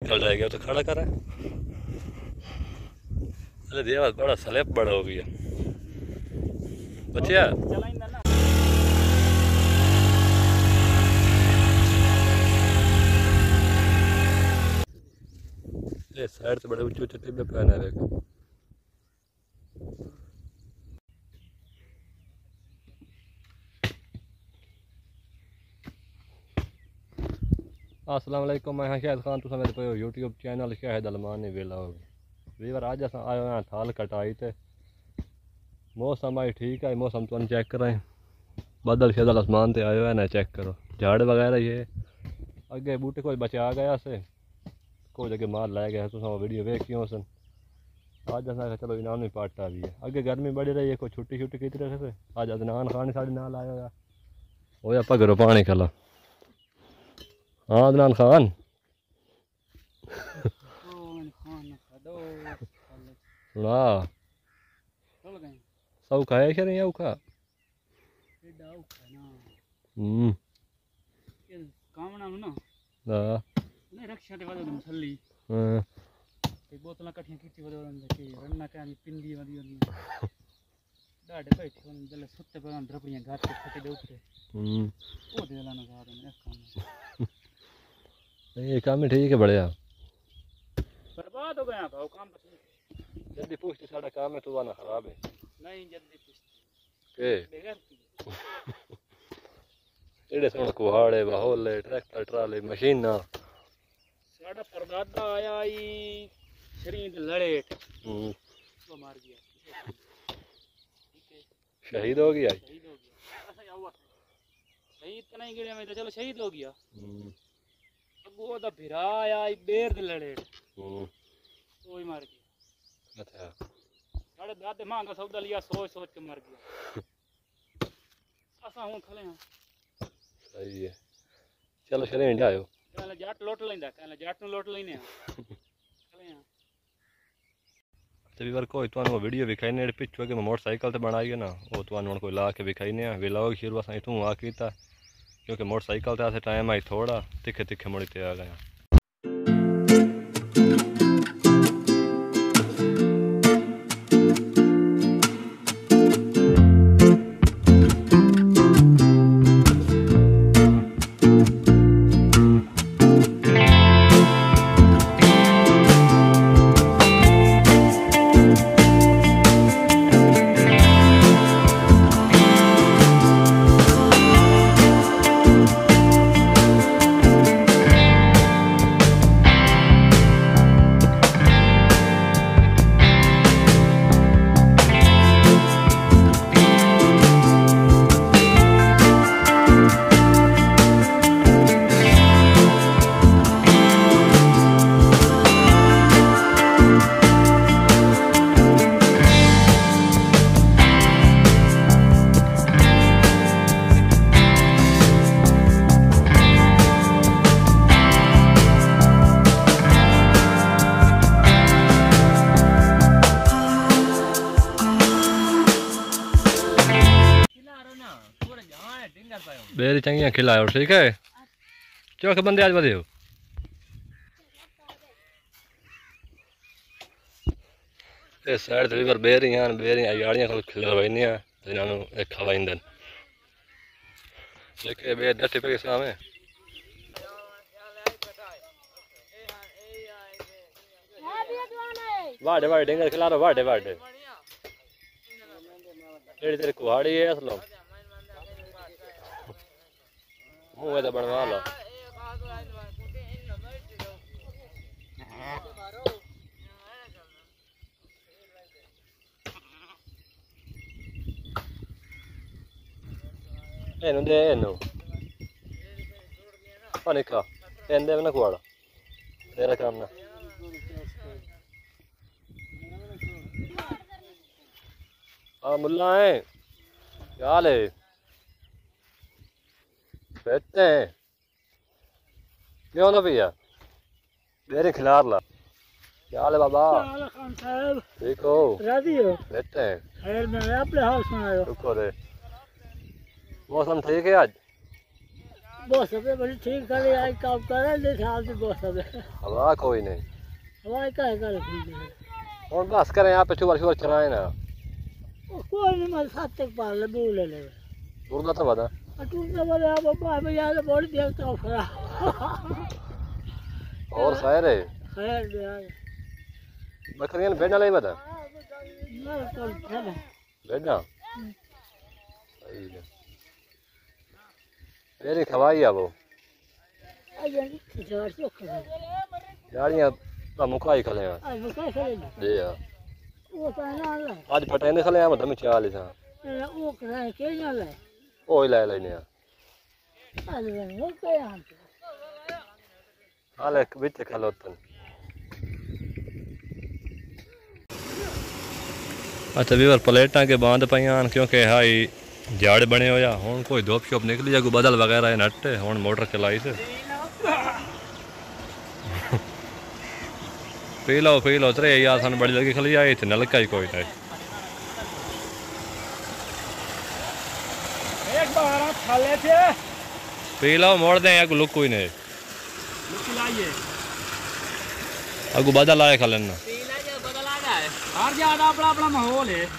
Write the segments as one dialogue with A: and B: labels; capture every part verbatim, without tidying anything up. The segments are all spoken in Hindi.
A: निकल जाएगा तो खड़ा कर रहा है। अरे देवा बड़ा स्लैब बड़ा हो गया बच्चिया। ये साइड से बड़े ऊंचे ऊंचे टिब्बे पहना है। अस्सलाम वालेकुम, मैं हाँ शाहिद खान, तुम मेरे पे YouTube channel Shahid Almani vlog. Viewer आज अस आए हैं थाल कटाई ते मौसम आई ठीक है। मौसम तुम चेक करें, बादल शदल आसमान ते आयो है ना, चेक करो झाड़ वगैरह ये अगे बूटे कोई बचा गया से कोई जगह मार लै गया। तुम वीडियो वेखियो सन। आज असा चलो इनाम भी पाटा भी है। अगे गर्मी बड़ी रही है, कोई छुट्टी छुट्टी की तरह से आज अदनान खान साढ़े नाल आया हो पगरो पानी खला। हाँ अदनान खान सुना सौखा है क्या नहीं औखा? हम्म हाँ
B: रक्षा ते वदो मछली
A: हाँ
B: ते बोतलां कट्ठियां कीती वदो के रन्ना कानी पिंडी वदी वदी डाडे बैठे होन जले सुत्ते पे द्रपड़ियां घाट के फटे दे उठे।
A: हम्म
B: ओ दे लाना साथ में काम
A: ये काम में ठीक है बढ़िया।
B: बर्बाद हो गया भाव काम तो
A: जल्दी पूछते साडा काम है तो वाना खराब है
B: नहीं जल्दी पूछते
A: के
B: बेगर
A: एड़े सोण कुहाड़े बाहोले ट्रैक्टर ट्राले मशीन ना
B: साडा परदादा आया ई शरीर लड़ेट
A: हम्म
B: वो मार गया।
A: शहीद हो गया
B: शहीद हो गया ऐसा हुआ शहीद तो नहीं गिरे में तो चलो शहीद हो गया।
A: हम्म
B: अगो दा भिरा आया ई बेर दे लड़ेट
A: हम्म
B: वो ही मार गया।
A: अच्छा
B: साडे दादे मां का सौदा लिया सोच सोच के मर गया। असा हूं खले हां
A: सही है। चलो शरीर जाओ
B: कहला जाट लोट लेंदा कहला जाट नु लोट लेने खले हां
A: तभी बार कोई तो वीडियो विखाई ने पिछू के मोटरसाइकिल ते बनाई है ना वो तो कोई ला के विखाई ने व्लॉग शुरू अस इतों आ कीता क्योंकि मोटरसाइकिल ते आसे टाइम आई थोड़ा तिखे तिखे मुड़ी ते आ गया। बेरी चंगियां खिलाओ ठीक है। चौक बंदे आज बदे हो ये साइड से बार बेरियां बेरियां याड़ियां को खिलवाइनियां इन्हां एक खवाइंदन लेके बे दस पे के सामने वाडे वाडे डेंगर खिला रहा वाडे वाडे एड़ी तेरे कुहाड़ी है असलो मुँह तो बनवा लो। एनु दे एनु पानी का एन दे ना कुआड़ा तेरा काम ना आ मुल्ला है क्या हाल है बैठते हैं क्यों ना भैया बेरे खिलार ला क्या हाल है बाबा?
B: खान साहब
A: ठीक हो?
B: राजी हो?
A: बैठते हैं
B: खैर में अपने हाल सुनाओ।
A: शुक्र है। मौसम ठीक है आज?
B: बहुत सब बड़ी ठीक करे आई काम करे ले साल से बहुत सब
A: हवा कोई नहीं
B: हवा का कर खुल
A: और बस करें यहाँ पे चुवर चुवर चलाए ना
B: कोई नहीं मैं साथ तक पार ले बोल ले
A: दूर तो बता
B: तू तो बोले अब बाबा यार बड़ी देर तो खड़ा
A: और खैर है
B: खैर यार
A: बकरियां भेड़ना नहीं बता
B: ना कल चल
A: भेड़ना सही है मेरी खवाई है वो यारियां तो मुकाई खले हैं
B: आज मुकाई खले
A: दे यार
B: वो पहना ले
A: आज पटेने खले हैं मतलब चालीस हां
B: वो करे के ना ले
A: ओ ले लेने यार
B: आज वो के यहां
A: हाले बिच खलोतन अच्छा व्यूअर प्लेटा के बांध पाइयां क्योंकि हाई झाड़ बने होया हुण कोई धोप शोप निकली जा कोई बदल वगैरह नट्टे हुण मोटर चलाई से पी लो पी लो त्रे यार सन बड़ी लगी खली आई थे नलका ही कोई नहीं
B: एक बार खाले थे
A: पी लो मोड़ दे अगु लुक कोई नहीं
B: लुक लाइए
A: अगु बदल आए खलन ना
B: पी लाइए बदल आ जाए हर ज्यादा अपना अपना माहौल है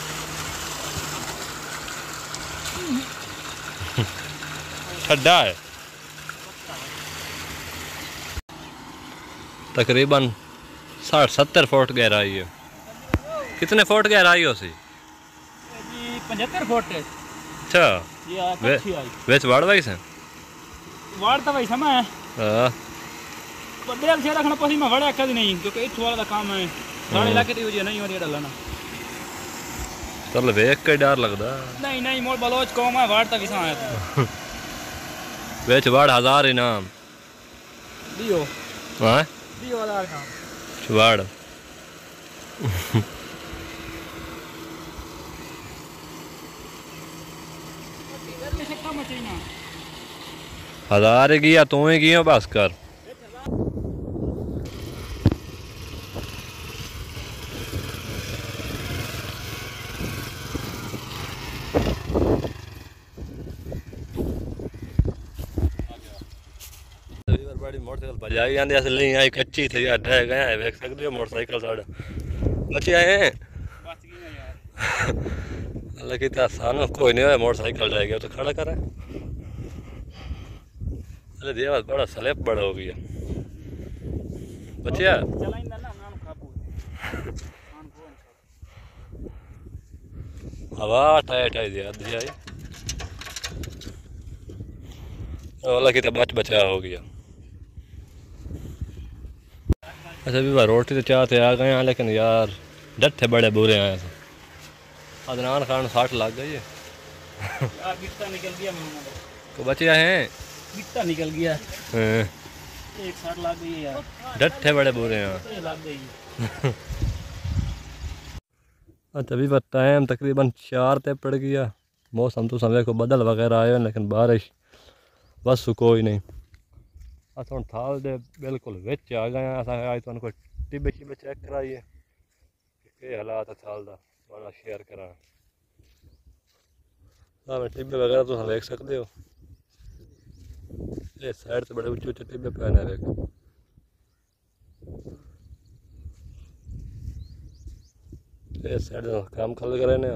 A: ठंडा है तकरीबन साठ सत्तर फुट गहराई है कितने फुट गहराई हो सी
B: जी पचहत्तर फुट
A: अच्छा
B: ये अच्छी आई
A: वेच वाड़ वाई से
B: वाड़ तो वैसा मैं
A: हां
B: बेल से रखना पसी मैं वड़ा कद नहीं क्योंकि इस वाला काम है सारे इलाके दी वजह नहीं हो रही डालना
A: चल वेख के डर लगदा
B: नहीं नहीं मोर बलोच कौम है वाड़ तो वैसा आया था
A: वेच वाड़ हजार इनाम
B: दियो
A: हां
B: दियो हजार का
A: वाड़ हजार गया तू ही गया बस कर बड़ी मोटरसाइकिल बजाई आंदे अस नहीं आई कच्ची थी यार ढह गया है देख सकते हो मोटरसाइकिल साढ़े बचे आए हैं
B: बच गई यार
A: लेकिन तो आसान कोई नहीं है मोटरसाइकिल रह गया तो खड़ा करें अरे देवा बड़ा स्लिप बड़ा हो गया बचिया
B: चलाइंदा ना नाम खाबू
A: हवा टाइट आई दिया दी आई वाला कि तो बच बचा हो गया अच्छा भी बार रोटी तो चाहते आ गए हैं लेकिन यार डट्ठे बड़े बुरे आए थे अदनान खान साठ लग गई है
B: यार गिट्टा निकल गया मोहम्मद
A: तो बचिया हैं
B: गिट्टा निकल गया
A: हैं
B: एक साथ लग गई है यार
A: डट्ठे बड़े बुरे हैं
B: ये लग गई
A: अच्छा भी बार टाइम तकरीबन चार ते पड़ गया मौसम तो समय को बदल वगैरह आए लेकिन बारिश बस कोई नहीं अस हम थाल दे बिल्कुल विच आ गए अस अज तुम कोई टिब्बे शिब्बे चेक कराइए के हालात है थाल का थोड़ा शेयर करा हाँ टिब्बे वगैरह तुम देख सकते हो ये साइड से बड़े उच्चे उच्चे टिब्बे पे ने देख ये साइड काम खल करे ने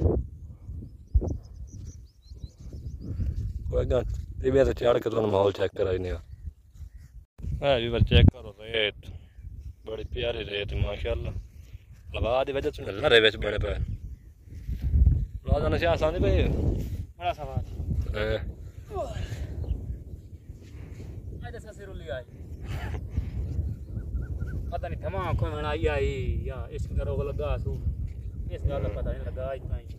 A: कोई टिब्बे से चढ़ के तुम माहौल चेक कराई नहीं है भी चेक करो रेत बड़ी प्यारी रेत माशाल्लाह हवा की वजह से लरे बिच बने पे रोजाना से आसान पे
B: बड़ा सवाल
A: है
B: आज ससे रुली आई पता नहीं धमाक कोई बनाई आई या इस करो लगा सू इस गल का पता नहीं लगा इतना ही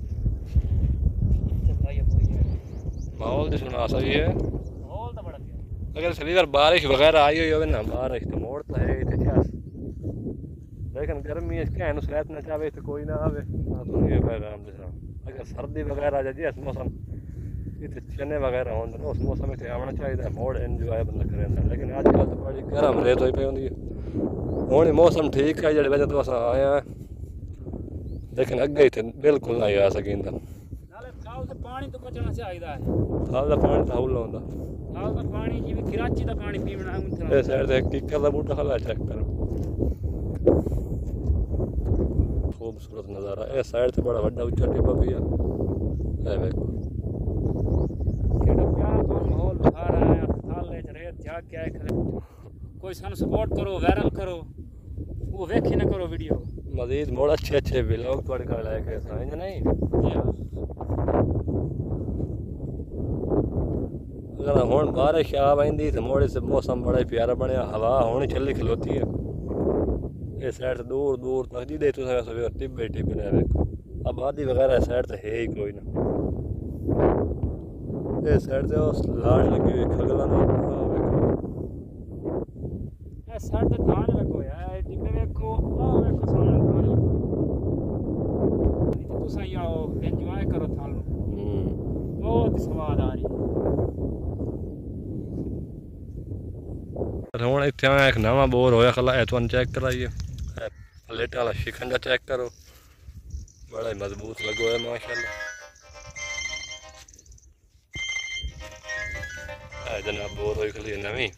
B: चल भाई कोई
A: माहौल तो सुना सही है
B: माहौल तो बड़ा
A: अगर सभी बार बारिश वगैरह आई हुई हो ना बारिश तो मोड़ तो है तो क्या लेकिन गर्मी इसके नुसरत ना चाहे तो कोई ना आवे ये पैगाम अगर सर्दी वगैरह आ जाए मौसम इतने चने वगैरह हो उस मौसम में आना चाहिए मोड़ एंजॉय बंदा करें लेकिन अजकल तो बड़ी गर्म रेत हुई पी होंगी हूँ मौसम ठीक है जी वजह तो अस आए हैं लेकिन अगे ही बिल्कुल नहीं आ सकी
B: थाल ते पानी तो बचना चाहिदा है।
A: थाल दा पानी थाल लाउंदा
B: थाल दा पानी जिवें कराची दा पानी पीवना है उन
A: ए साइड ते किकर दा बूटा खला चेक करो खूबसूरत नज़ारा ए साइड ते बड़ा वड्डा उच्चा टिब्बा पिया ए देखो
B: केड़ा प्यारा तो माहौल दिखा रहा है थाल ले रेत जाग के आए खड़े कोई सन सपोर्ट करो वायरल करो वो वेखी ना करो वीडियो
A: मजीद मोड़ अच्छे अच्छे व्लॉग थोड़े घर लायक है नहीं अगर हुण बारिश आ वही तो मोड़े से मौसम बड़ा प्यारा बनया हवा हुण चली खलोती है ये साइड से दूर दूर तक जी दे टिब्बे टिब्बे ने देखो आबादी वगैरह साइड से है ही कोई ना ये साइड से उस लाड़ लगी हुई खगला ना
B: ए साइड से धान लगो यार टिब्बे देखो आ देखो सामने धान लगो तुसा आओ एंजॉय करो थाल बहुत स्वाद आ रही
A: हुण इत्थे मैं एक नवा बोर होया खला है तुहानू चेक कराइए प्लेट वाला शिकंजा चेक करो बड़ा ही मजबूत लगो है माशाल्लाह है जनाब बोर होई खली नवी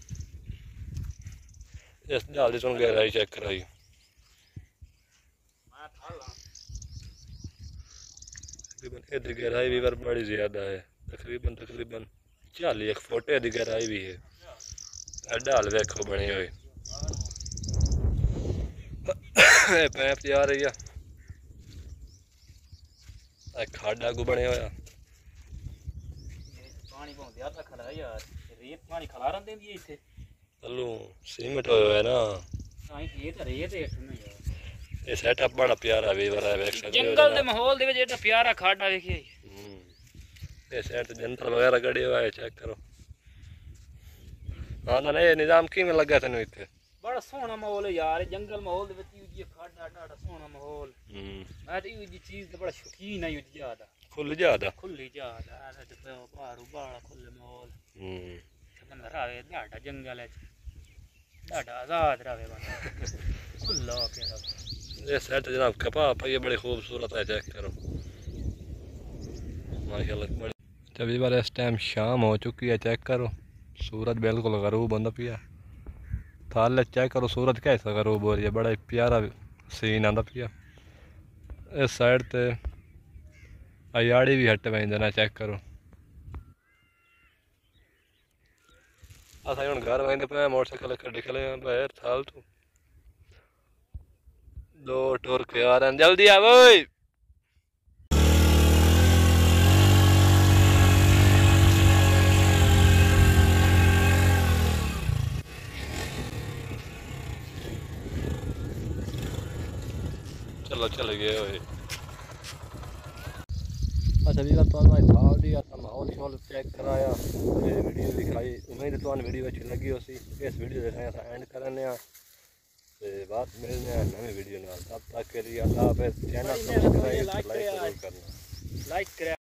A: इस डाल दी तुहानू गहराई चेक कराइए तकरीबन इधर गहराई भी बड़ी ज्यादा है तकरीबन तकरीबन चालीस एक फुट की गहराई भी है डाल वेखो बनी हुई पैप जा रही है खड आगू बने होया
B: पानी बहुत ज्यादा खड़ा यार रेत पानी खलारन देंदी है इथे
A: चलो सीमेंट होया है ना
B: हां ये तो रेत है इसमें यार
A: ये सेटअप बड़ा प्यारा भी बड़ा है देख सकते हो
B: जंगल दे माहौल दे विच एटा प्यारा खाड़ा देखिए
A: ये साइड से जंतर वगैरह गड़े हुआ है चेक करो हाँ ना ये निजाम किवें लगा तेन इत्थे
B: बड़ा सोहना माहौल है यार जंगल माहौल दे विच यूं खाड़ा डाड़ा सोहना माहौल मैं तो यूं चीज ते बड़ा शौकीन है यूं ज्यादा
A: खुल ज्यादा
B: खुली ज्यादा ते बाहर बाड़ा खुले माहौल हम्म बंदा रहे डाड़ा जंगल है डाड़ा आजाद रहे बंदा खुला के रहे
A: ये साइड जनाब कपा पई बड़ी खूबसूरत है चेक करो माशाल्लाह जब बार इस टाइम शाम हो चुकी है चेक करो सूरज बिल्कुल गरूब होंदा पिया थाल चेक करो सूरज कैसा गरूब हो रही है बड़ा प्यारा सीन आंदा पिया इस साइड ते अयाड़ी भी हट वेंदे ना चेक करो असां हुण घर वेंदे पे मोटरसाइकिल कड्ढी खले बाहर थाल तो दो टुर के आ रहे हैं जल्दी आ ओए चलो चल गए अच्छा भी तो थाल दी माहौल शौल चेक कराया वीडियो दिखाई उम्मीद तो वीडियो अच्छी लगी हो सी इस वीडियो देखने एंड करने बात मिलने नवी वीडियो तब तक के लिए अल्लाह हाफिज़ चैनल सब्सक्राइब लाइक करना लाइक